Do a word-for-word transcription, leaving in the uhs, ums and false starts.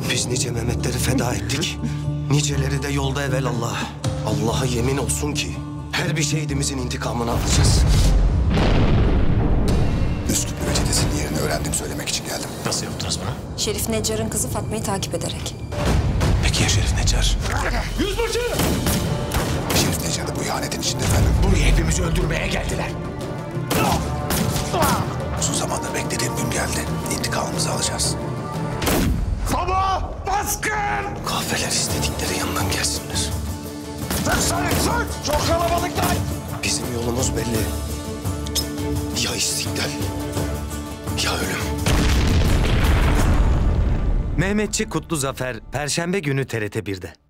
Biz nice Mehmetleri feda ettik. Niceleri de yolda evelallah. Allah'a yemin olsun ki her bir şehidimizin intikamını alacağız. Üsküplü Reçetesi'nin yerini öğrendim, söylemek için geldim. Nasıl yaptınız bunu? Şerif Necar'ın kızı Fatma'yı takip ederek. Peki ya Şerif Necar? Yüzbaşı! Şerif Necar da bu ihanetin içinde efendim. Buraya hepimizi öldürmeye geldiler. Uzun zamandır beklediğim gün geldi. İntikamımızı alacağız. Baba! Baskın! Kahveler istedikleri yandan gelsinler. Tıksana tık! Çok kalabalıklar! Bizim yolumuz belli. Ya istiklal, ya ölüm. Mehmetçi Kutlu Zafer, Perşembe günü T R T bir'de.